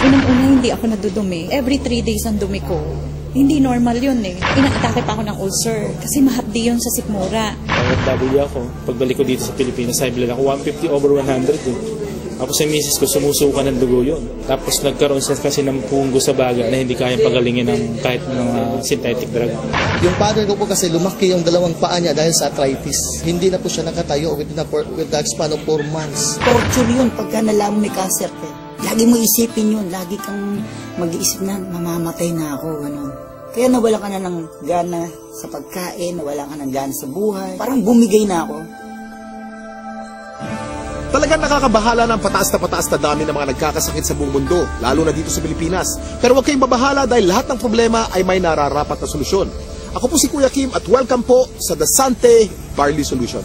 Unang-una, hindi ako nadudumi. Every 3 days ang dumi ko. Hindi normal yun eh. Inaatake pa ako ng ulcer kasi mahapdi yun sa sikmura. OFW ako. Pagbalik ko dito sa Pilipinas, high blood ako 150 over 100 eh. Tapos sa misis ko, sumusuka ng dugo yun. Tapos nagkaroon siya kasi ng punggo sa baga na hindi kayang pagalingin ng kahit mga synthetic drug. Yung father ko po kasi lumaki yung dalawang paa niya dahil sa arthritis. Hindi na po siya nakatayo with the span of 4 months. Torture yun pagka nalaman may cancer. Lagi mo isipin yun. Lagi kang mag-iisip na mamamatay na ako. Ganun. Kaya nawala ka na ng gana sa pagkain, nawala ka ng gana sa buhay. Parang bumigay na ako. Talagang nakakabahala ng pataas na dami ng mga nagkakasakit sa buong mundo, lalo na dito sa Pilipinas. Pero huwag kayong mabahala dahil lahat ng problema ay may nararapat na solusyon. Ako po si Kuya Kim at welcome po sa The Sante Barley Solution.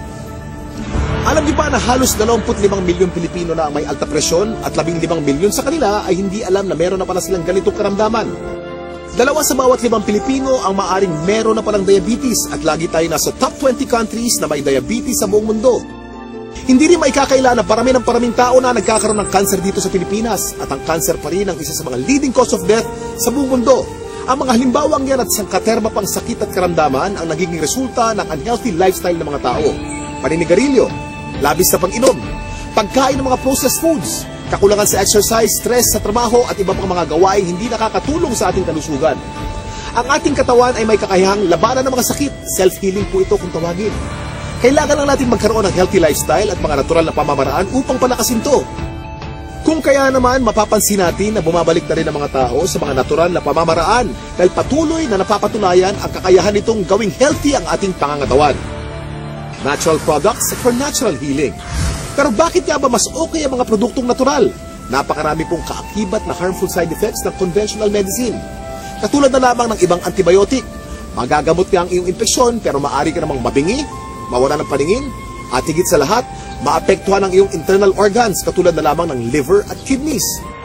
Alam niyo ba na halos 25 milyong Pilipino na ang may alta presyon at 15 milyon sa kanila ay hindi alam na meron na pala silang ganitong karamdaman? 2 sa bawat 5 Pilipino ang maaring meron na palang diabetes at lagi tayo nasa top 20 countries na may diabetes sa buong mundo. Hindi rin maikakaila na paraming tao na nagkakaroon ng cancer dito sa Pilipinas at ang cancer pa rin ang isa sa mga leading cause of death sa buong mundo. Ang mga halimbawang yan at sangkaterma pang sakit at karamdaman ang nagiging resulta ng unhealthy lifestyle ng mga tao. Paninigarilyo, labis na pag-inom, pagkain ng mga processed foods, kakulangan sa exercise, stress sa trabaho at iba pang mga gawain hindi nakakatulong sa ating kalusugan. Ang ating katawan ay may kakayahang labanan ng mga sakit. Self-healing po ito kung tawagin. Kailangan lang natin magkaroon ng healthy lifestyle at mga natural na pamamaraan upang palakasin to. Kung kaya naman, mapapansin natin na bumabalik na rin ang mga tao sa mga natural na pamamaraan dahil patuloy na napapatunayan ang kakayahan nitong gawing healthy ang ating pangangatawan. Natural products for natural healing. Pero bakit nga ba mas okay ang mga produktong natural? Napakarami pong kaakibat na harmful side effects ng conventional medicine. Katulad na lamang ng ibang antibiotic. Magagamot ka ang iyong infeksyon pero maaari ka namang mabingi, mawala ng paningin, at higit sa lahat, maapektuhan ang iyong internal organs katulad na lamang ng liver at kidneys.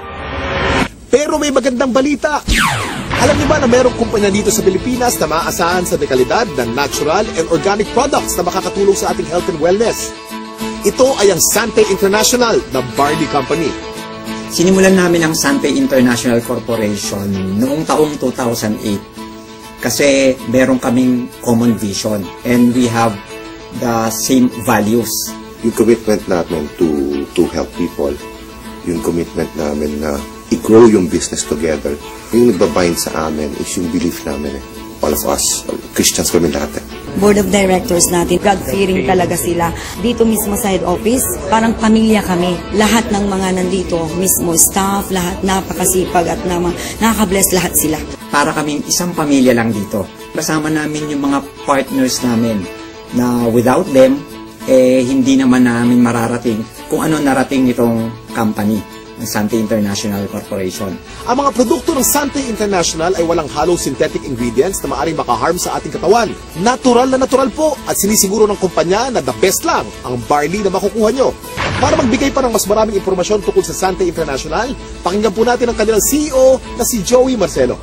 Pero may magandang balita. Alam niyo ba na mayroong kumpanya dito sa Pilipinas na maaasahan sa dekalidad ng natural and organic products na makakatulong sa ating health and wellness? Ito ay ang Sante International na barley company. Sinimulan namin ang Sante International Corporation noong taong 2008 kasi meron kaming common vision and we have the same values. Yung commitment namin to help people, yung commitment namin na i-grow yung business together, yung nagbabind sa amin is yung belief namin eh. All of us, Christians kami lahat eh. Board of directors natin, God-fearing talaga sila. Dito mismo sa head office, parang pamilya kami. Lahat ng mga nandito, mismo staff, lahat napakasipag at nakaka-bless lahat sila. Para kaming isang pamilya lang dito. Kasama namin yung mga partners namin na without them, hindi naman namin mararating kung ano narating nitong company, ng Sante International Corporation. Ang mga produkto ng Sante International ay walang halong synthetic ingredients na maaaring makaharm sa ating katawan. Natural na natural po at sinisiguro ng kumpanya na the best lang ang barley na makukuha nyo. Para magbigay pa ng mas maraming impormasyon tungkol sa Sante International, pakinggan po natin ang kanilang CEO na si Joey Marcelo.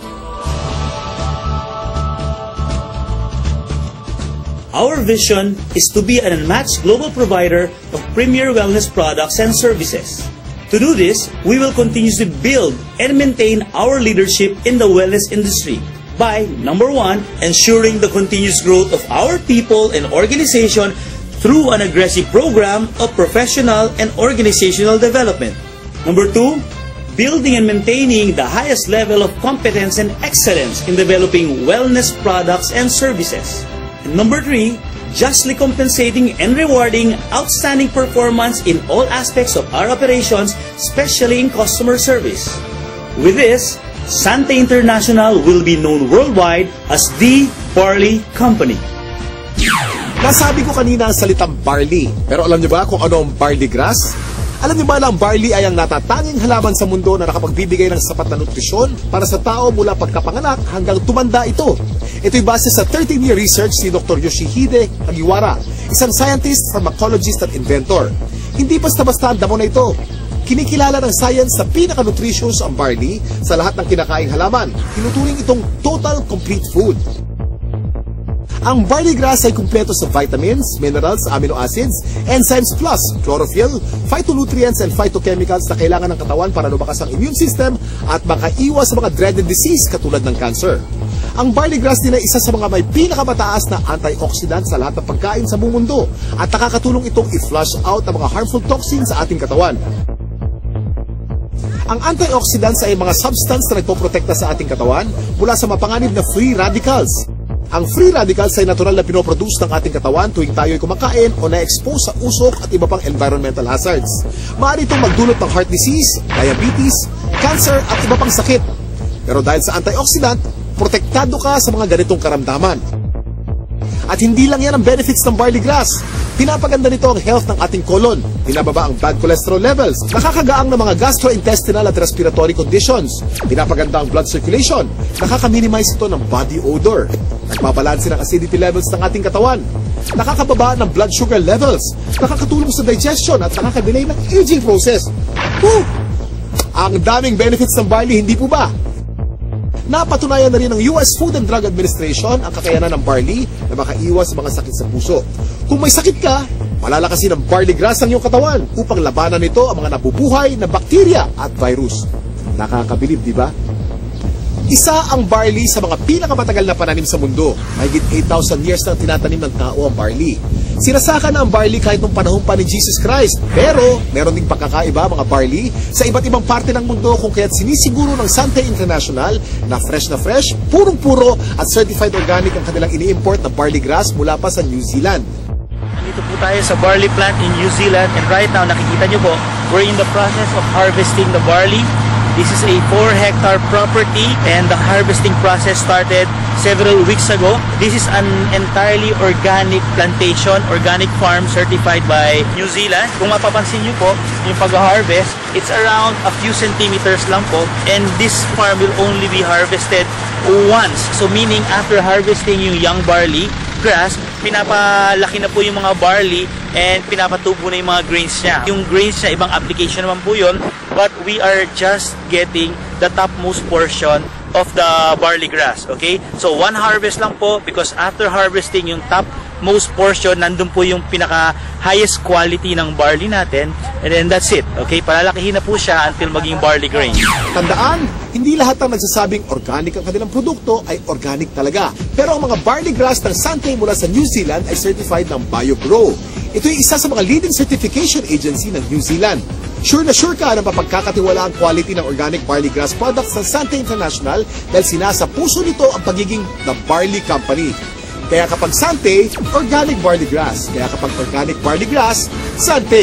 Our vision is to be an unmatched global provider of premier wellness products and services. To do this, we will continuously build and maintain our leadership in the wellness industry by, number 1, ensuring the continuous growth of our people and organization through an aggressive program of professional and organizational development. Number 2, building and maintaining the highest level of competence and excellence in developing wellness products and services. And number 3, justly compensating and rewarding outstanding performance in all aspects of our operations, especially in customer service. With this, Sante International will be known worldwide as the Barley Company. Nasabi ko kanina ang salitang barley, pero alam niyo ba kung ano ang barley grass? Alam niyo ba na ang barley ay ang natatanging halaman sa mundo na nakapagbibigay ng sapat na nutrisyon para sa tao mula pagkapanganak hanggang tumanda ito? Ito'y base sa 13-year research ni Dr. Yoshihide Hagiwara, isang scientist, pharmacologist at inventor. Hindi basta-basta ang damo na ito. Kinikilala ng science sa pinaka-nutritious ang barley sa lahat ng kinakaing halaman. Tinuturing itong total complete food. Ang barley grass ay kumpleto sa vitamins, minerals, amino acids, enzymes plus chlorophyll, phytonutrients and phytochemicals na kailangan ng katawan para lumakas ang immune system at makaiwas sa mga dreaded disease katulad ng cancer. Ang barley grass din ay isa sa mga may pinakamataas na antioxidant sa lahat ng pagkain sa buong mundo at nakakatulong itong i-flush out ang mga harmful toxins sa ating katawan. Ang antioxidants ay mga substance na nagpoprotekta sa ating katawan mula sa mapanganib na free radicals. Ang free radicals ay natural na pinoproduce ng ating katawan tuwing tayo ay kumakain o na-expose sa usok at iba pang environmental hazards. Maaari itong magdulot ng heart disease, diabetes, cancer at iba pang sakit. Pero dahil sa antioxidant, protektado ka sa mga ganitong karamdaman. At hindi lang yan ang benefits ng barley grass. Pinapaganda nito ang health ng ating colon, pinababa ang bad cholesterol levels, nakakagaang ng mga gastrointestinal at respiratory conditions, pinapaganda ang blood circulation, nakaka-minimize ito ng body odor, nagbabalanse ng acidity levels ng ating katawan, nakakababa ng blood sugar levels, nakakatulong sa digestion at nakakadelay ng aging process. Woo! Ang daming benefits ng barley, hindi po ba? Napatunayan na rin ng US Food and Drug Administration ang kakayanan ng barley na makaiwas sa mga sakit sa puso. Kung may sakit ka, malalakasin ng barley grass ang iyong katawan upang labanan nito ang mga nabubuhay na bakterya at virus. Nakakabilib, di ba? Isa ang barley sa mga pinakamatagal na pananim sa mundo. Mahigit 8,000 years na tinatanim ng tao ang barley. Sinasaka na ang barley kahit nung panahon pa ni Jesus Christ. Pero, meron ding pagkakaiba mga barley sa iba't ibang parte ng mundo kung kaya't sinisiguro ng Sante International na fresh, purong-puro at certified organic ang kanilang ini-import na barley grass mula pa sa New Zealand. Dito po tayo sa barley plant in New Zealand and right now nakikita nyo po, we're in the process of harvesting the barley. This is a 4-hectare property and the harvesting process started several weeks ago. This is an entirely organic plantation, organic farm certified by New Zealand. Kung mapapansin nyo po, yung pag-harvest, it's around a few centimeters lang po and this farm will only be harvested once. So meaning after harvesting yung young barley grass, pinapalaki na po yung mga barley and pinapatubo na yung mga grains niya. Yung grains niya, ibang application naman po yun, but we are just getting the topmost portion of the barley grass, okay? So one harvest lang po because after harvesting yung topmost portion, nandun po yung pinaka highest quality ng barley natin and then that's it, okay? Palalakihin na po siya until maging barley grain. Tandaan, hindi lahat ng nagsasabing organic ang kanilang produkto ay organic talaga. Pero ang mga barley grass ng Sante mula sa New Zealand ay certified ng BioGrow. Ito ay isa sa mga leading certification agency ng New Zealand. Sure na sure ka na mapagkakatiwala ang quality ng organic barley grass products ng Sante International dahil sinasa puso nito ang pagiging The Barley Company. Kaya kapag Sante, organic barley grass. Kaya kapag organic barley grass, Sante.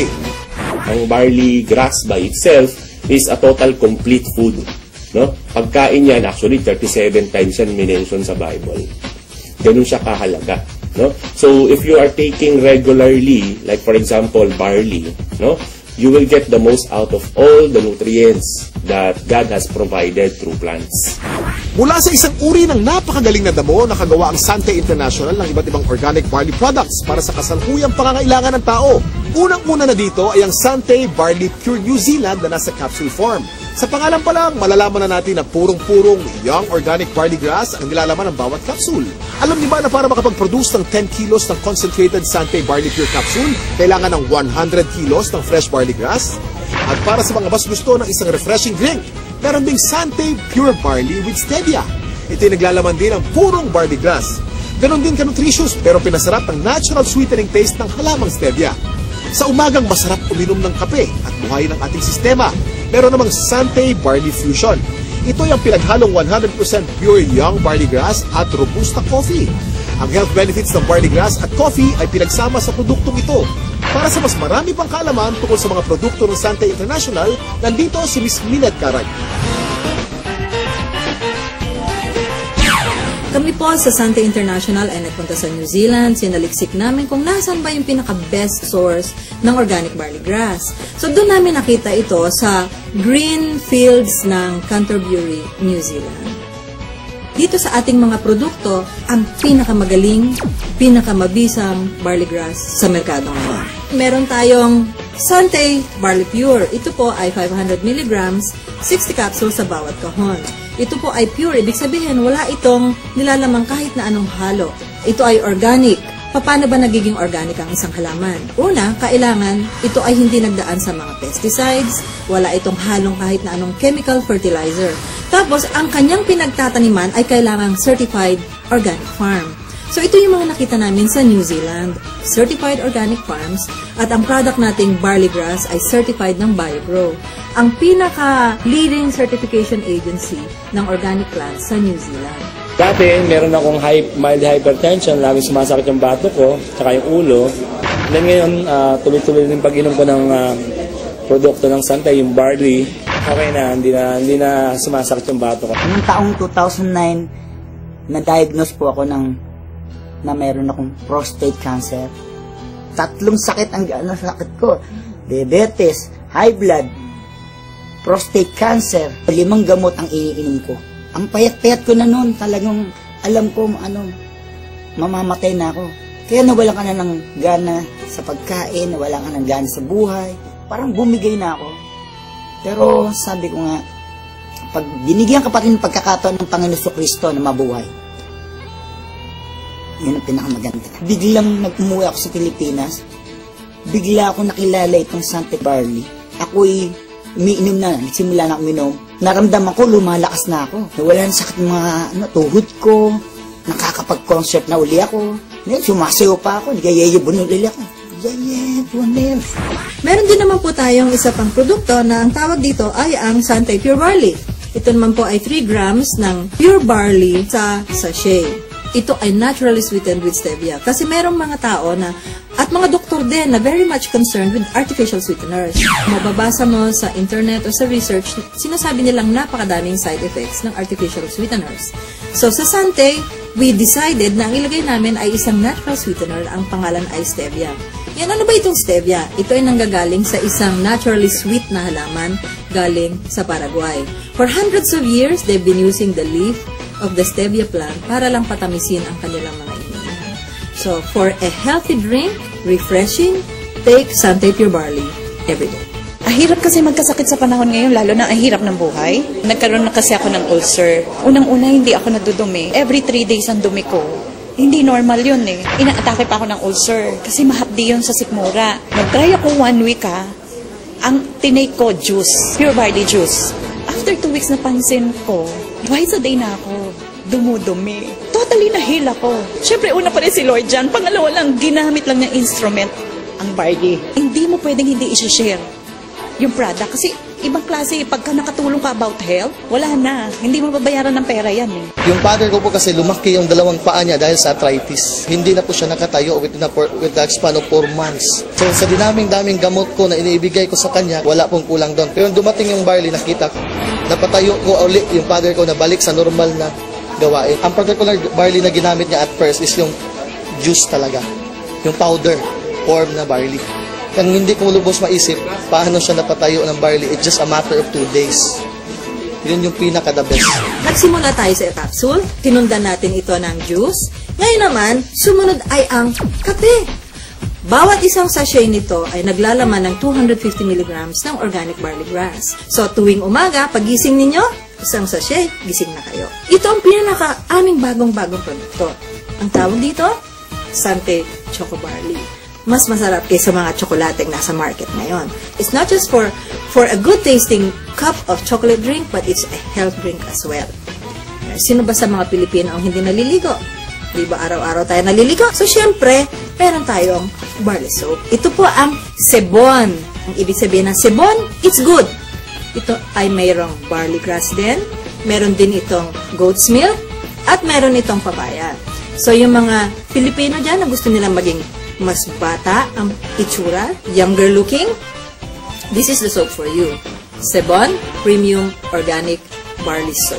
Ang barley grass by itself is a total complete food. No? Pagkain yan, actually 37 times yan minention sa Bible. Ganun siya kahalaga. No? So if you are taking regularly, like for example barley, no, you will get the most out of all the nutrients that God has provided through plants. Mula sa isang uri ng napakagaling na damo, nakagawa ang Sante International ng iba't ibang organic barley products para sa kasalukuyang pangangailangan ng tao. Unang-una na dito ay ang Sante Barley Pure New Zealand na nasa capsule form. Sa pangalan pa lang, malalaman na natin na purong-purong young organic barley grass ang nilalaman ng bawat capsule. Alam niyo ba na para makapag-produce ng 10 kilos ng concentrated Sante Barley Pure capsule, kailangan ng 100 kilos ng fresh barley grass? At para sa mga mas gusto ng isang refreshing drink, meron ding Sante Pure Barley with Stevia. Ito ay naglalaman din ng purong barley grass. Ganon din ka-nutritious pero pinasarap ng natural sweetening taste ng halamang Stevia. Sa umagang masarap uminom ng kape at buhayin ang ating sistema. Meron namang Sante Barley Fusion. Ito ay ang pinaghalong 100% pure young barley grass at robusta coffee. Ang health benefits ng barley grass at coffee ay pinagsama sa produktong ito. Para sa mas marami pang kaalaman tungkol sa mga produkto ng Sante International, nandito si Ms. Minette Carag. Kami po sa Sante International ay nagpunta sa New Zealand. Sinaliksik namin kung nasan ba yung pinaka-best source ng organic barley grass. So doon namin nakita ito sa green fields ng Canterbury, New Zealand. Dito sa ating mga produkto, ang pinakamagaling, pinakamabisang barley grass sa merkado ngayon. Meron tayong Sante Barley Pure. Ito po ay 500 mg, 60 capsules sa bawat kahon. Ito po ay pure, ibig sabihin wala itong nilalamang kahit na anong halo. Ito ay organic. Paano ba nagiging organic ang isang halaman? Una, kailangan ito ay hindi nagdaan sa mga pesticides, wala itong halong kahit na anong chemical fertilizer. Tapos, ang kanyang pinagtataniman ay kailangang certified organic farm. So, ito yung mga nakita namin sa New Zealand, certified organic farms, at ang product nating barley grass ay certified ng BioGrow, ang pinaka-leading certification agency ng organic plants sa New Zealand. Dati, meron akong mild hypertension, laging sumasakit yung bato ko, tsaka yung ulo. Then ngayon, tuloy-tuloy din pag-inom ko ng produkto ng Santay, yung barley. Okay na, hindi na sumasakit yung bato ko. Noong taong 2009, na-diagnose po ako na meron akong prostate cancer. 3 sakit ang sakit ko. Diabetes, high blood, prostate cancer. 5 gamot ang iniinom ko. Ang payat-payat ko na noon, talagang alam ko mamamatay na ako. Kaya nawalan ka na ng gana sa pagkain, nawalan ka ng gana sa buhay. Parang bumigay na ako. Pero sabi ko nga, pag binigyan ka pa rin ng pagkakataon ng Panginoon Kristo na mabuhay, yun ang pinakamaganda. Biglang nag-umuwi ako sa Pilipinas, bigla ako nakilala itong Santay Barley. Ako'y umiinom na, nagsimula na uminom. Naramdaman ko, lumalakas na ako. Nawala na sakit mga tuhod ko, nakakapag-concert na uli ako. Sumasayo pa ako, nagayayabon uli ako. Meron din naman po tayong isa pang produkto na ang tawag dito ay ang Santay Pure Barley. Ito naman po ay 3 grams ng pure barley sa sachet. Ito ay naturally sweetened with stevia. Kasi merong mga tao at mga doktor din na very much concerned with artificial sweeteners. Mababasa mo sa internet o sa research, sinasabi nilang napakadaming side effects ng artificial sweeteners. So sa Santay, we decided na ang ilagay namin ay isang natural sweetener, ang pangalan ay stevia. Yan, ano ba itong stevia? Ito ay nanggagaling sa isang naturally sweet na halaman galing sa Paraguay. For hundreds of years, they've been using the leaf of the stevia plant para lang patamisin ang kanilang mga iniinom. So, for a healthy drink, refreshing, take Santay Pure Barley every day. Hirap kasi magkasakit sa panahon ngayon, lalo na ang hirap ng buhay. Nagkaroon na kasi ako ng ulcer. Unang-una, hindi ako nadudumi. Every 3 days ang dumi ko. Hindi normal yun eh. Inaatake pa ako ng ulcer kasi mahapdi yun sa sikmura. Nag-try ako 1 week ang tinake ko juice, pure barley juice. After 2 weeks napansin ko, twice a day na ako dumudumi. Totally nahil ako. Siyempre, una pa rin si Lord dyan. Pangalawa lang, ginamit lang ng instrument ang barley. Hindi mo pwedeng hindi i-share yung product. Kasi ibang klase, pagka nakatulong ka about health, wala na. Hindi mababayaran ng pera yan eh. Yung father ko po kasi lumaki yung 2 paa niya dahil sa arthritis. Hindi na po siya nakatayo with the span of 4 months. So sa daming gamot ko na iniibigay ko sa kanya, wala pong kulang doon. Pero dumating yung barley, nakita ko, napatayo ko ulit yung father ko na balik sa normal na gawain. Ang particular barley na ginamit niya at first is yung juice talaga. Yung powder form na barley. Kung hindi ko lubos maisip, paano siya napatayo ng barley, it's just a matter of 2 days. Yun yung pinaka-the best. Nagsimula tayo sa capsule, tinundan natin ito ng juice. Ngayon naman, sumunod ay ang kape. Bawat isang sachet nito ay naglalaman ng 250 mg ng organic barley grass. So tuwing umaga, pagising ninyo, isang sachet, gising na kayo. Ito ang pinaka-aming bagong-bagong produkto. Ang tawag dito, Santay Choco Barley. Mas masarap kaysa mga tsokolateng nasa market ngayon. It's not just for a good tasting cup of chocolate drink, but it's a health drink as well. Sino ba sa mga Pilipino ang hindi naliligo? Di ba araw-araw tayo naliligo? So syempre, meron tayong barley soap. Ito po ang sebon. Ang ibig sabihin ng sebon, it's good. Ito ay mayroong barley grass din. Meron din itong goat's milk. At meron itong papaya. So yung mga Pilipino dyan na gusto nilang maging mas bata ang itsura, younger looking, this is the soap for you. Sebon Premium Organic Barley Soap.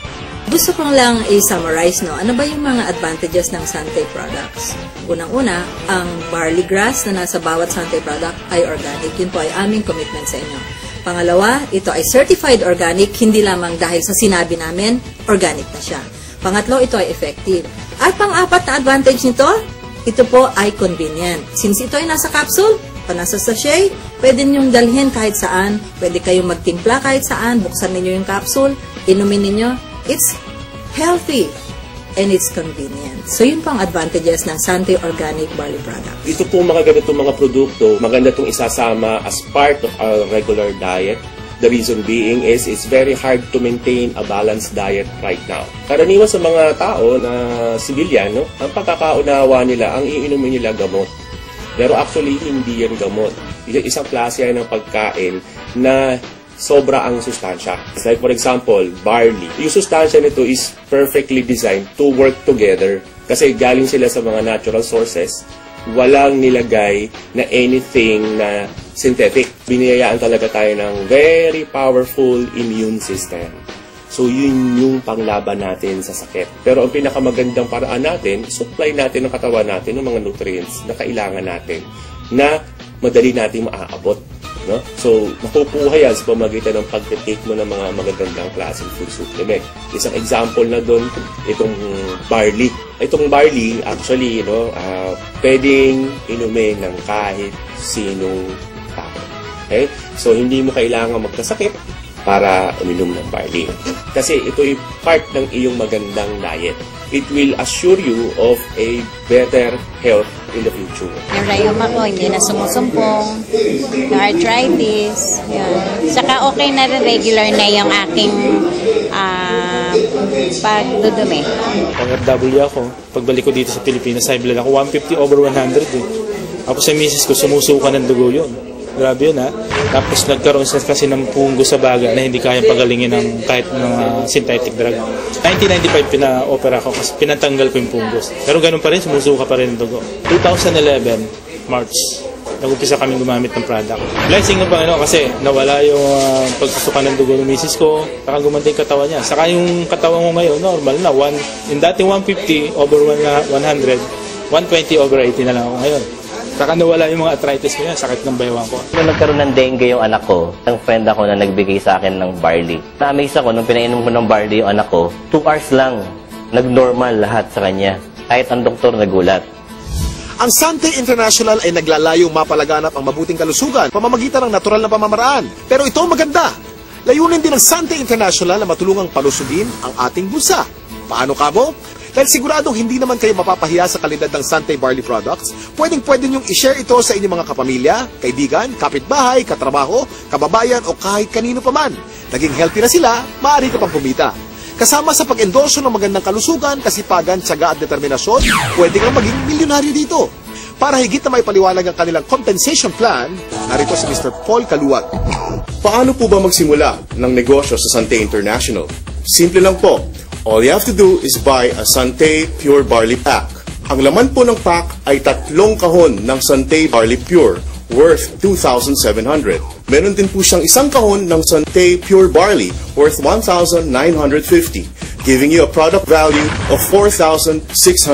Gusto kong lang i-summarize, no? Ano ba yung mga advantages ng Santay products? Unang-una, ang barley grass na nasa bawat Santay product ay organic. Yun po ay aming commitment sa inyo. Pangalawa, ito ay certified organic, hindi lamang dahil sa sinabi namin, organic na siya. Pangatlo, ito ay effective. At pang-apat na advantage nito, ito po ay convenient. Since ito ay nasa capsule o nasa sachet, pwede niyong dalhin kahit saan. Pwede kayong magtimpla kahit saan. Buksan ninyo yung capsule. Inumin ninyo, it's healthy and it's convenient. So yun pang advantages ng Sante Organic Barley Product. Ito po mga ganitong mga produkto, maganda itong isasama as part of our regular diet. The reason being is it's very hard to maintain a balanced diet right now. Karaniwan sa mga tao na civilian, no, ang pagkakaunawa nila, ang iinumin nila gamot. Pero actually, hindi yan gamot. Isang klase yan ng pagkain na sobra ang sustansya. Like for example, barley. Yung sustansya nito is perfectly designed to work together kasi galing sila sa mga natural sources. Walang nilagay na anything na synthetic. Biniyayaan talaga tayo ng very powerful immune system. So yun yung panglaban natin sa sakit. Pero ang pinakamagandang paraan natin, supply natin ng katawan natin ng mga nutrients na kailangan natin na madali natin maaabot. No? So, makukuha yan sa pamagitan ng pag-take mo ng mga magagandang klaseng food supplement. Isang example na doon, itong barley. Itong barley, actually, pwedeng inumin ng kahit sinong tao. Okay? So, hindi mo kailangan magkasakit para uminom ng barley. Kasi ito ay part ng iyong magandang diet. It will assure you of a better health in the future. Yung rayuma ko, hindi na sumusumpong. Yung arthritis. Yun. Saka okay na rin, regular na yung aking pagdudumi. Pag-W ako, pagbalik ko dito sa Pilipinas, high blood ako, 150 over 100 eh. Tapos sa misis ko, sumusuka ng dugo yun. Grabe yun ha. Tapos nagkaroon siya kasi ng punggo sa baga na hindi kayang pagalingin ng kahit ng synthetic drug. 1995 pina-opera ko kasi pinatanggal ko yung punggos. Pero ganun pa rin, sumusuka pa rin ang dugo. 2011, March, nag-upisa kami gumamit ng product. Blessing ng Panginoon kasi nawala yung pagsusuka ng dugo ng misis ko, saka gumanda yung katawan niya. Saka yung katawan mo ngayon, normal na. Yung dating 150 over 100, 120 over 80 na lang ako ngayon. Saka nawala yung mga arthritis ko yan, sakit ng baywang ko. Nung nagkaroon ng dengue yung anak ko, ang friend ako na nagbigay sa akin ng barley. Na-amaze ako nung pinainom ko ng barley yung anak ko, 2 hours lang, nag-normal lahat sa kanya. Kahit ang doktor nagulat. Ang Sante International ay naglalayong mapalaganap ang mabuting kalusugan pamamagitan ng natural na pamamaraan. Pero ito maganda. Layunin din ng Sante International na matulungang palusugin ang ating bulsa. Paano kamo? Dahil siguradong hindi naman kayo mapapahiya sa kalidad ng Sante Barley Products, pwedeng-pwede niyong i-share ito sa inyong mga kapamilya, kaibigan, kapitbahay, katrabaho, kababayan o kahit kanino pa man. Naging healthy na sila, maaari ka pang kumita. Kasama sa pag-endorso ng magandang kalusugan, kasipagan, tiyaga at determinasyon, pwede kang maging milyonaryo dito. Para higit na may paliwanag ang kanilang compensation plan, narito si Mr. Paul Caluwag. Paano po ba magsimula ng negosyo sa Sante International? Simple lang po. All you have to do is buy a Sante Pure Barley Pack. Ang laman po ng pack ay 3 kahon ng Sante Barley Pure worth 2,700. Meron din po siyang 1 kahon ng Sante Pure Barley worth 1,950, giving you a product value of 4,650.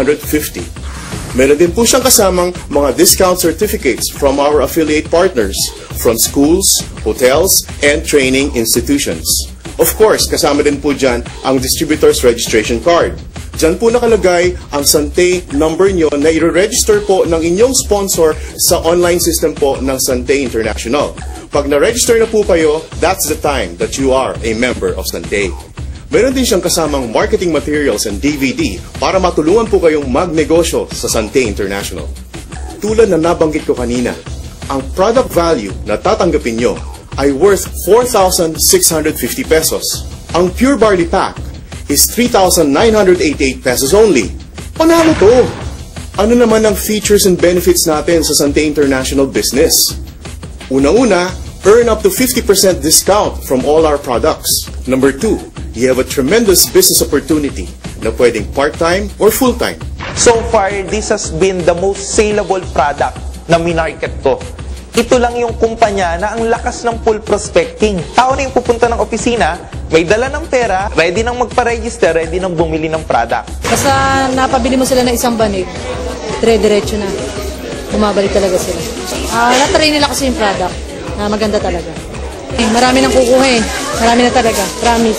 Meron din po siyang kasamang mga discount certificates from our affiliate partners from schools, hotels, and training institutions. Of course, kasama din po dyan ang distributor's registration card. Dyan po nakalagay ang Sante number nyo na i-register po ng inyong sponsor sa online system po ng Sante International. Pag na-register na po kayo, that's the time that you are a member of Sante. Meron din siyang kasamang marketing materials and DVD para matulungan po kayong magnegosyo sa Sante International. Tulad na nabanggit ko kanina, ang product value na tatanggapin nyo ay worth 4,650 pesos. Ang Pure Barley Pack is 3,988 pesos only. Panalo to! Ano naman ang features and benefits natin sa Sante International business? Unang-una, earn up to 50% discount from all our products. Number 2, you have a tremendous business opportunity na pwedeng part-time or full-time. So far, this has been the most saleable product na minarket ko. Ito lang yung kumpanya na ang lakas ng full prospecting. Tao na yung pupunta ng opisina, may dala ng pera, ready nang magpa-register, ready nang bumili ng product. Basta napabili mo sila ng isang banig, dire-diretso na. Bumabalik talaga sila. Natry nila kasi yung product na maganda talaga. Marami nang kukuha eh. Marami na talaga. Promise.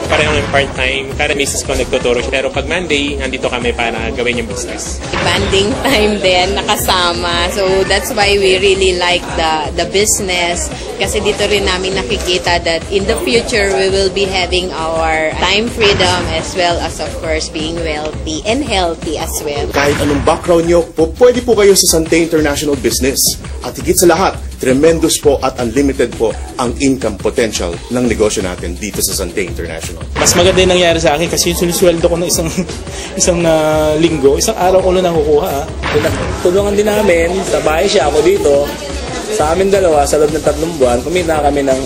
pareho ng part-time. Para misis ko nagtuturo siya. Pero pag Monday, nandito kami para gawin yung business. Banding time din, nakasama. So that's why we really like the business. Kasi dito rin namin nakikita that in the future, we will be having our time freedom as well as of course being wealthy and healthy as well. Kahit anong background nyo, pwede po kayo sa Sante International Business. At higit sa lahat, tremendous po at unlimited po ang income potential ng negosyo natin dito sa Sante International. Mas maganda yung nangyari sa akin kasi yung sinisweldo ko ng isang linggo, isang araw ko lang nakukuha. Tulungan din namin, sa bahay siya, ako dito. Sa amin dalawa, sa loob ng 3 buwan, kumita kami ng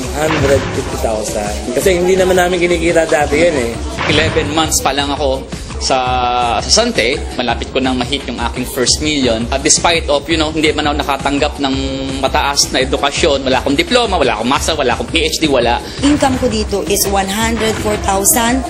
150,000. Kasi hindi naman namin kinikita dati yun eh. 11 months pa lang ako sa Sante, malapit ko nang ma-hit yung aking first million. Despite of, hindi man ako nakatanggap ng mataas na edukasyon, wala akong diploma, wala akong master, wala akong PhD, wala. Income ko dito is 104,000.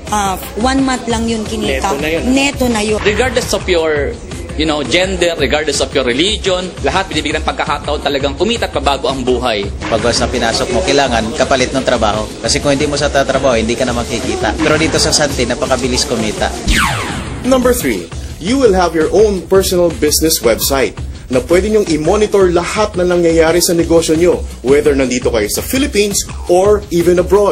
1 month lang yun kinita. Neto na yun. Neto na yun. Regardless of your gender, regardless of your religion, lahat binibigyan ng pagkakataon talagang kumita at pabago ang buhay. Pag basta pinasok mo, kailangan kapalit ng trabaho. Kasi kung hindi mo sa tatrabaho, hindi ka na makikita. Pero dito sa Sante, napakabilis kumita. Number 3, you will have your own personal business website na pwede nyong i-monitor lahat na nangyayari sa negosyo nyo, whether nandito kayo sa Philippines or even abroad.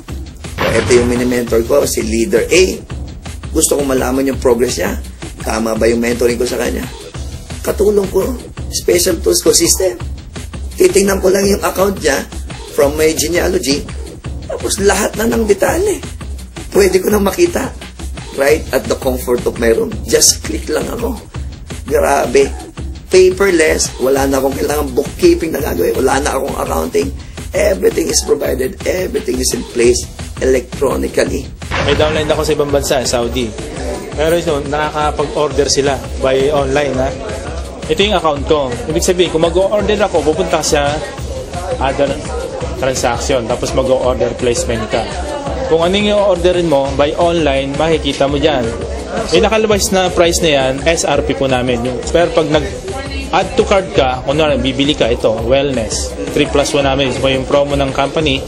Ito yung mini-mentor ko, si Leader A. Gusto kong malaman yung progress niya. Tama ba yung mentoring ko sa kanya? Katulong ko, special tools ko system. Titingnan ko lang yung account niya from my genealogy. Tapos lahat na ng detalye. Pwede ko nang makita. Right at the comfort of my room. Just click lang ako. Grabe. Paperless. Wala na akong kailangan bookkeeping na gagawin. Wala na akong accounting. Everything is provided. Everything is in place electronically. May downline ako sa ibang bansa, Saudi. Pero nakakapag-order sila by online. Ito yung account ko. Ibig sabihin, kung mag-order ako, pupunta sa other transaction, tapos mag-order placement ka. Kung anong yung orderin mo, by online, makikita mo dyan. May nakalabas na price na yan, SRP po namin. Pero pag nag-add to cart ka, kung bibili ka, ito, wellness. 3+1 namin. So, yung promo ng company,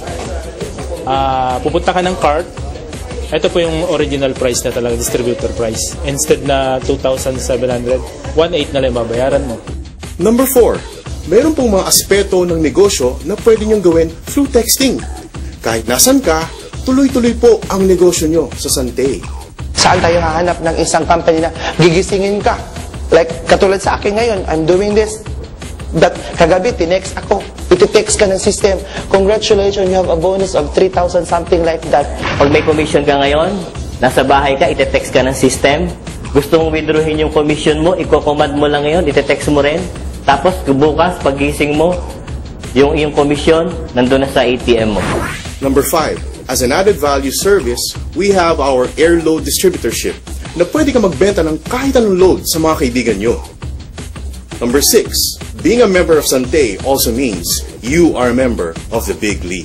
pupunta ka ng cart, ito po yung original price na talaga, distributor price. Instead na 2,700, 1,800 na lang babayaran mo. Number 4, meron pong mga aspeto ng negosyo na pwede nyong gawin through texting. Kahit nasan ka, tuloy-tuloy po ang negosyo nyo sa Sante. Saan tayo hahanap ng isang company na gigisingin ka? Like, katulad sa akin ngayon, I'm doing this. But kagabi, tinext ako. Iti-text ka ng system. Congratulations, you have a bonus of 3,000, something like that. Pag may commission ka ngayon, nasa bahay ka, iti-text ka ng system. Gusto mong withdrawin yung commission mo, i-command mo lang ngayon, iti-text mo rin. Tapos bukas, pagising mo, yung commission, nandun na sa ATM mo. Number 5, as an added value service, we have our air load distributorship na pwede ka magbenta ng kahit anong load sa mga kaibigan nyo. Number 6, being a member of Sante also means you are a member of the big league.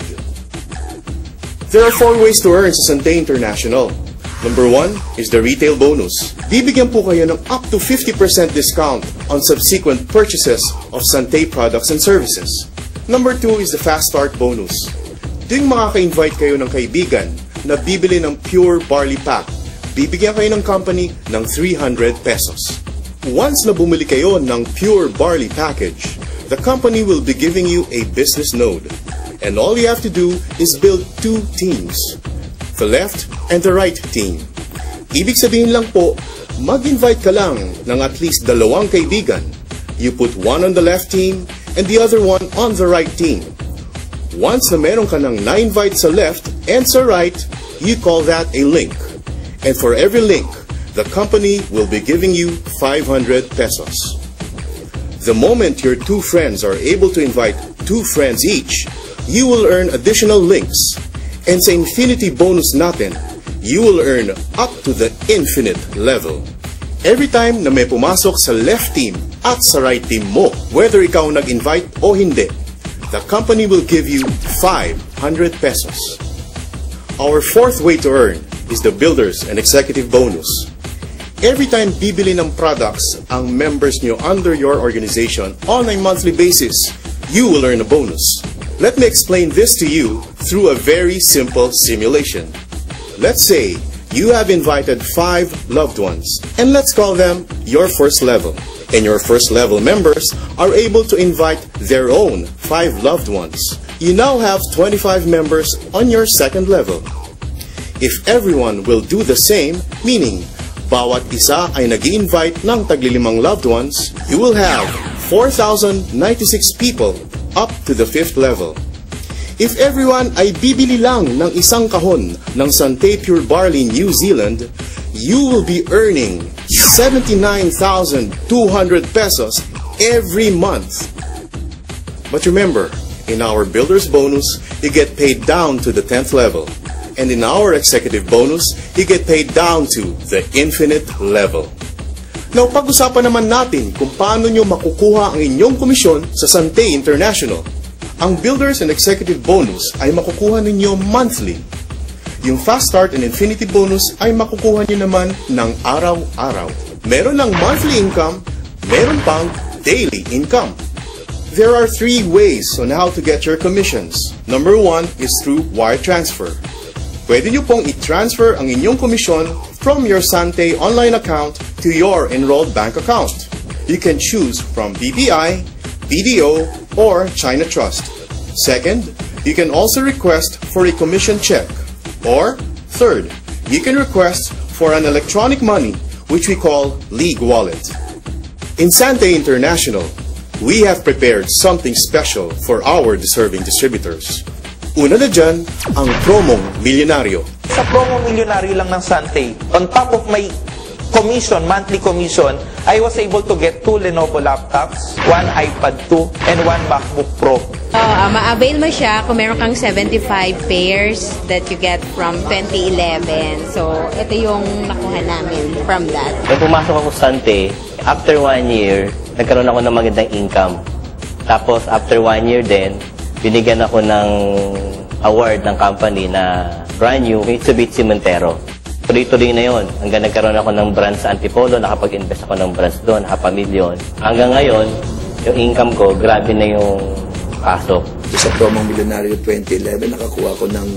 There are 4 ways to earn sa Sante International. Number 1 is the retail bonus. Bibigyan po kayo ng up to 50% discount on subsequent purchases of Sante products and services. Number 2 is the fast start bonus. Ding makaka-invite kayo ng kaibigan na bibili ng pure barley pack. Bibigyan kayo ng company ng 300 pesos. Once na bumili kayo ng pure barley package, the company will be giving you a business node. And all you have to do is build 2 teams, the left and the right team. Ibig sabihin lang po, mag-invite ka lang ng at least 2 kaibigan. You put one on the left team and the other one on the right team. Once na meron ka ng na-invite sa left and sa right, you call that a link. And for every link, the company will be giving you 500 pesos. The moment your 2 friends are able to invite 2 friends each, you will earn additional links. And sa infinity bonus natin, you will earn up to the infinite level. Every time na may pumasok sa left team at sa right team mo, whether ikaw nag-invite o hindi, the company will give you 500 pesos. Our 4th way to earn is the Builders and Executive Bonus. Every time bibili ng products ang members nyo under your organization on a monthly basis, you will earn a bonus. Let me explain this to you through a very simple simulation. Let's say you have invited 5 loved ones, and let's call them your first level. And your first level members are able to invite their own 5 loved ones. You now have 25 members on your second level. If everyone will do the same, meaning bawat isa ay nag-i-invite ng tagli-5 loved ones, you will have 4,096 people up to the 5th level. If everyone ay bibili lang ng isang kahon ng Sante Pure Barley New Zealand, you will be earning 79,200 pesos every month. But remember, in our Builder's Bonus, you get paid down to the 10th level. And in our Executive Bonus, you get paid down to the infinite level. Now, pag-usapan naman natin kung paano nyo makukuha ang inyong komisyon sa Sante International. Ang Builders and Executive Bonus ay makukuha ninyo monthly. Yung Fast Start and Infinity Bonus ay makukuha nyo naman ng araw-araw. Meron ng monthly income, meron pang daily income. There are 3 ways on how to get your commissions. Number 1 is through wire transfer. Pwede nyo pong i-transfer ang inyong komisyon from your Sante online account to your enrolled bank account. You can choose from BPI, BDO, or China Trust. Second, you can also request for a commission check. Or, third, you can request for an electronic money, which we call League Wallet. In Sante International, we have prepared something special for our deserving distributors. Una na dyan, ang promong milyonaryo. Sa promong milyonaryo lang ng Sante, on top of my commission, monthly commission, I was able to get 2 Lenovo laptops, 1 iPad 2, and 1 MacBook Pro. Ma-avail mo siya kung meron kang 75 pairs that you get from 2011. So, ito yung nakuha namin from that. Nung pumasok ako sa Sante, after 1 year, nagkaroon ako ng magandang income. Tapos, after 1 year din, binigyan ako ng award ng company na brand new Mitsubishi Montero. Tuloy-tuloy na yon. Hanggang nagkaroon ako ng branch sa Antipolo, nakapag-invest ako ng branch doon, $500,000. Hanggang ngayon, yung income ko, grabe na yung pasok. Sa promong milyonaryo 2011, nakakuha ko ng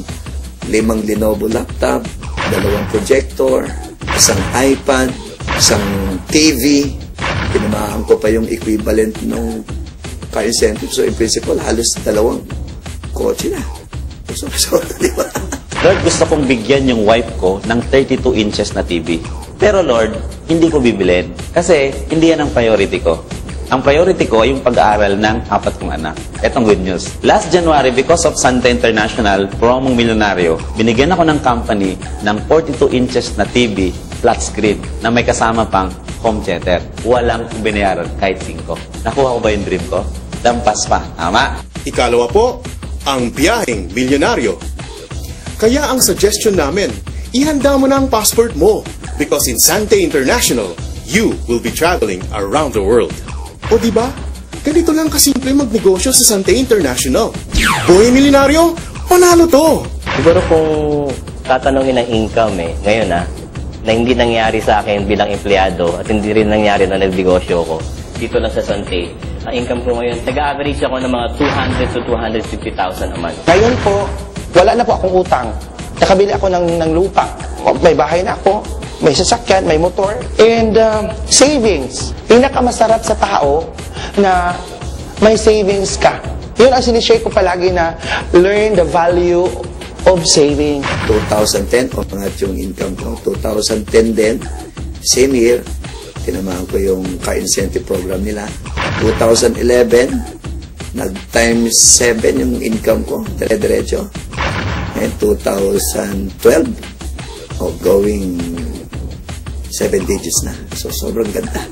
5 Lenovo laptop, 2 projector, 1 iPad, 1 TV. Pinamahan ko pa yung equivalent ng car incentive. So, in principle, halos 2 kotse na. So, di ba? Lord, gusto kong bigyan yung wife ko ng 32 inches na TV. Pero Lord, hindi ko bibilin. Kasi hindi yan ang priority ko. Ang priority ko ay yung pag-aaral ng 4 kong anak. Etong good news. Last January, because of Sante International, promong milyonaryo, binigyan ako ng company ng 42 inches na TV, flat screen, na may kasama pang home theater. Walang binayaran kahit 5. Nakuha ko ba yung dream ko? Dampas pa. Tama? Ikalawa po, ang biyaheng milyonaryo. Kaya ang suggestion namin, ihanda mo na ang passport mo because in Sante International, you will be traveling around the world. O diba? Ganito lang kasimple magnegosyo sa Sante International. Boy milyonaryo, panalo to! Siguro kung tatanungin ng income ngayon na hindi nangyari sa akin bilang empleyado at hindi rin nangyari na nagnegosyo ko, dito lang sa Sante, ang income ko ngayon, nag-average ako ng mga 200 to 250,000 a month. Ngayon po, wala na po akong utang. Nakabili ako ng lupa. May bahay na ako, may sasakyan, may motor, and savings. Pinakamasarap sa tao na may savings ka. Yun ang sinishare ko palagi na learn the value of saving. 2010, umangat yung income ko. 2010 din, same year, tinamahan ko yung car incentive program nila. 2011, nag-times 7 yung income ko, dire-diretso. And 2012, going 7 digits na. So, sobrang ganda.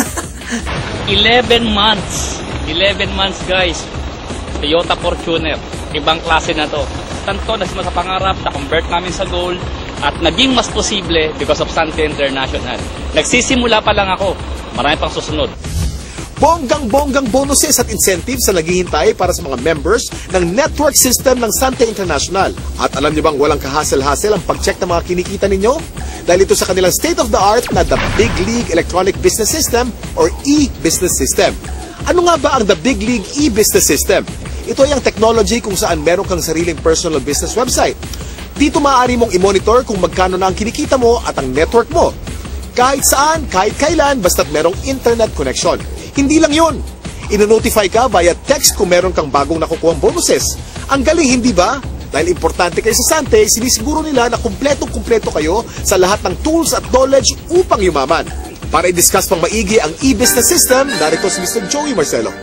11 months. 11 months, guys. Toyota Fortuner. Ibang klase na to. Tanto na sa pangarap, na-convert namin sa goal, at naging mas posible because of Sante International. Nagsisimula pa lang ako. Marami pang susunod. Bonggang-bonggang bonuses at incentives sa naghihintay para sa mga members ng network system ng Sante International. At alam niyo bang walang kahasel-hasel ang pag-check ng mga kinikita ninyo? Dahil ito sa kanilang state-of-the-art na The Big League Electronic Business System or e-Business System. Ano nga ba ang The Big League e-Business System? Ito ay ang technology kung saan meron kang sariling personal business website. dito maaari mong i-monitor kung magkano na ang kinikita mo at ang network mo. Kahit saan, kahit kailan, basta't merong internet connection. Hindi lang yun. Ino-notify ka via text kung meron kang bagong nakukuhang bonuses. Ang galing, hindi ba? Dahil importante kayo sa Sante, sinisiguro nila na kumpletong-kumpleto kayo sa lahat ng tools at knowledge upang yumaman. Para i-discuss pang maigi ang e-business system, narito si Mr. Joey Marcelo.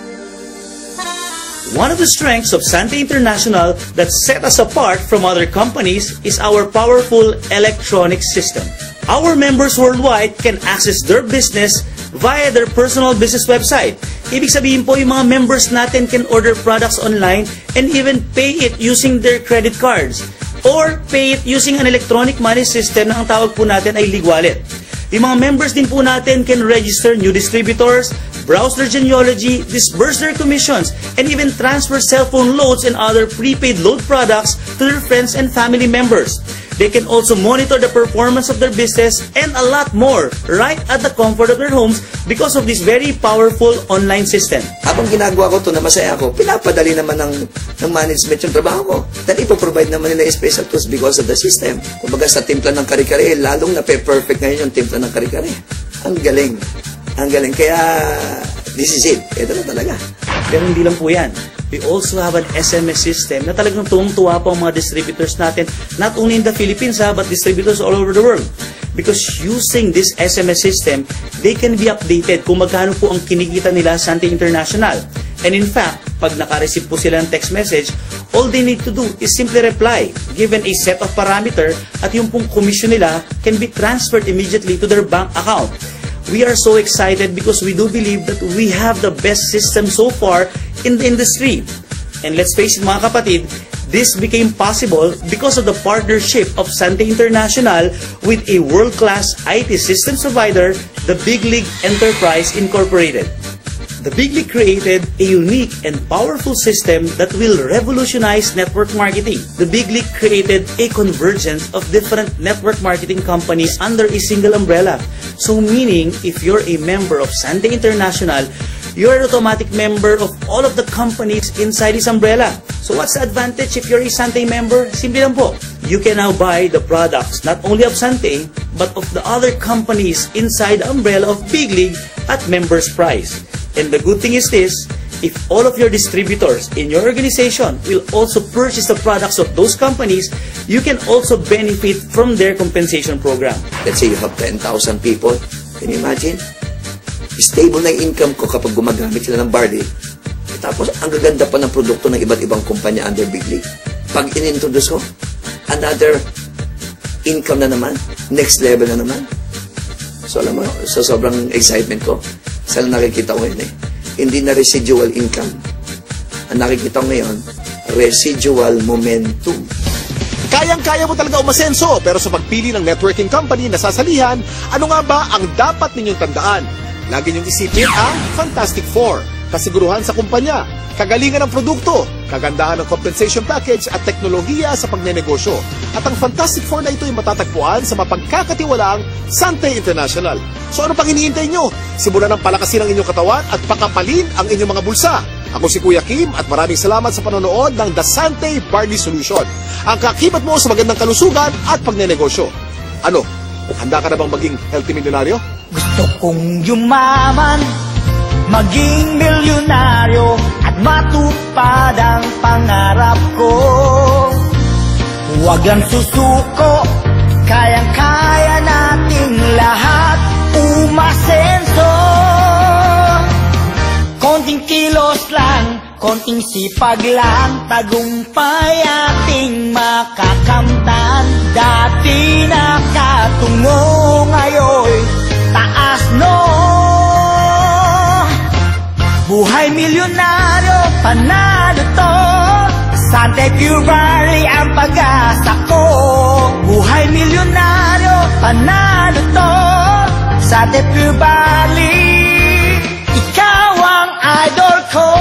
One of the strengths of Sante International that set us apart from other companies is our powerful electronic system. Our members worldwide can access their business via their personal business website. Ibig sabihin po, yung mga members natin can order products online and even pay it using their credit cards or pay it using an electronic money system na ang tawag po natin ay Ligwallet. Yung mga members din po natin can register new distributors, browse their genealogy, disburse their commissions, and even transfer cellphone loads and other prepaid load products to their friends and family members. They can also monitor the performance of their business and a lot more right at the comfort of their homes because of this very powerful online system. Habang ginagawa ko ito na masaya ako, pinapadali naman ng management yung trabaho ko. Dahil ipoprovide naman nila yung special tools because of the system. Kumbaga sa timpla ng kare-kare, lalong na-perfect ngayon yung timpla ng kare-kare. Ang galing. Ang galing. Kaya, this is it. Ito na talaga. Pero hindi lang po yan. We also have an SMS system na talagang tuwang-tuwa po ang mga distributors natin, not only in the Philippines but distributors all over the world. Because using this SMS system, they can be updated kung magkano po ang kinikita nila sa Sante International. And in fact, pag naka-receive po sila ng text message, all they need to do is simply reply, given a set of parameter, at yung pong commission nila can be transferred immediately to their bank account. We are so excited because we do believe that we have the best system so far in the industry. And let's face it mga kapatid, this became possible because of the partnership of Sante International with a world-class IT systems provider, the Big League Enterprise Incorporated. The Big League created a unique and powerful system that will revolutionize network marketing. The Big League created a convergence of different network marketing companies under a single umbrella. So meaning, if you're a member of Sante International, you're an automatic member of all of the companies inside this umbrella. So what's the advantage if you're a Sante member? Simple lang po. You can now buy the products not only of Sante, but of the other companies inside the umbrella of Big League at members price. And the good thing is this, if all of your distributors in your organization will also purchase the products of those companies, you can also benefit from their compensation program. Let's say you have 10,000 people. Can you imagine? Stable na yung income ko kapag gumagamit sila ng barley. Tapos, ang gaganda pa ng produkto ng iba't ibang kumpanya under Big League. Pag in-introduce ko, another income na naman. Next level na naman. So, alam mo, so sobrang excitement ko. Saan nakikita ko yun eh. Hindi na residual income. Ang nakikita ko ngayon, residual momentum. Kayang-kaya mo talaga umasenso, pero sa pagpili ng networking company na sasalihan, ano nga ba ang dapat ninyong tandaan? Lagi niyong isipin ang Fantastic Four. Kasiguruhan sa kumpanya, kagalingan ng produkto, kagandahan ng compensation package at teknolohiya sa pagnenegosyo. At ang Fantastic Four na ito ay matatagpuan sa mapagkakatiwalaang Sante International. So ano pang hinihintay nyo? Simulan ng palakasin ang inyong katawan at pakapalin ang inyong mga bulsa. Ako si Kuya Kim at maraming salamat sa panonood ng The Sante Barley Solution. Ang kakibat mo sa magandang kalusugan at pagnenegosyo. Ano? Handa ka na bang maging healthy milyonaryo? Gusto kong yumaman, maging milyonaryo at matupad ang pangarap ko. Huwag lang susuko, kayang-kaya nating lahat umasenso. Konting kilos lang, konting sipag lang, tagumpay ating makakamtan. Dati nakatungo, ngayon taas no. Buhay milyonaryo, panalo to. Sante Pure Barley ang pag-asa ko. Buhay milyonaryo, panalo to. Sante Pure Barley, ikaw ang idol ko.